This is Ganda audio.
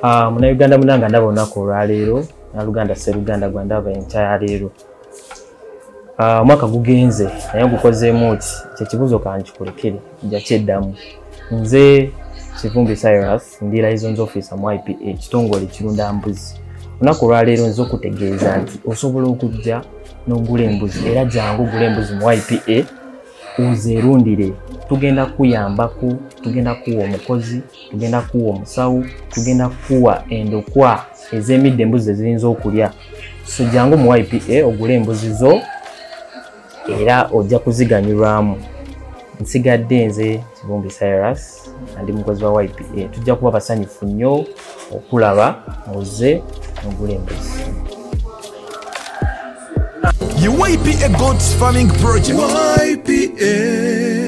Muna Uganda munanga ndaba olunaku olwaleero na Luganda Sseruganda gwa ndaba enkya leero. Mwaka gugenze naye gukozeemu ki kyekibuzo kankikulekere nja kyeddamu. Nze Kivumbi Cyrus ndi license officer mu YPA kitongole kirunda mbuzi. Olunaku olwaleero nze okutegeeza nti osobola okujja n'ogula embuzi era jangu ogula embuzi mu YPA uzerundire. Tugenda kuyambaku, tugenda kuwa omukozi, tugenda kuwa omusawo, tugenda kuwa endokwa ez'emidde embuzi eziyinza okulya. So jangu mu YPA ogule embuzi zo era ojja kuziganyirwamu. Nsigadde nze Kivumbi Cyrus ndi mukozi wa YPA. Tujja kuba basanyufu nnyo okulaba muze n'ogula embuzi. YPA Goats Farming Project. YPA